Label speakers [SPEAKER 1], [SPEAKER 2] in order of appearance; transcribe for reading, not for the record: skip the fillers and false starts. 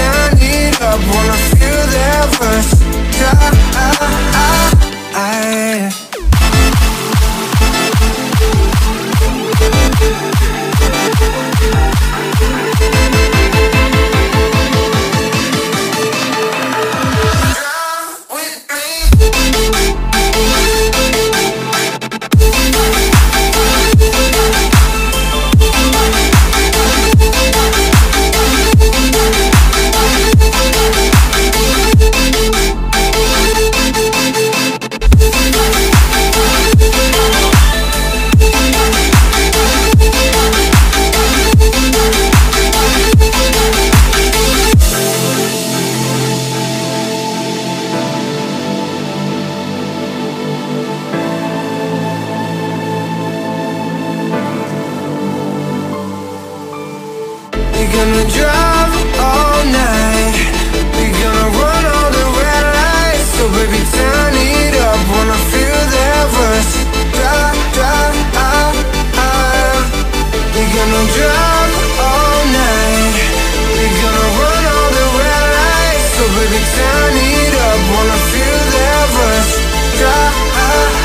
[SPEAKER 1] turn it up, wanna feel that rush. We're gonna drive all night, we're gonna run all the red lights. So baby turn it up, wanna feel that rush. Drive, drive, we're gonna drive all night, we're gonna run all the red lights. So baby turn it up, wanna feel that rush. Drive.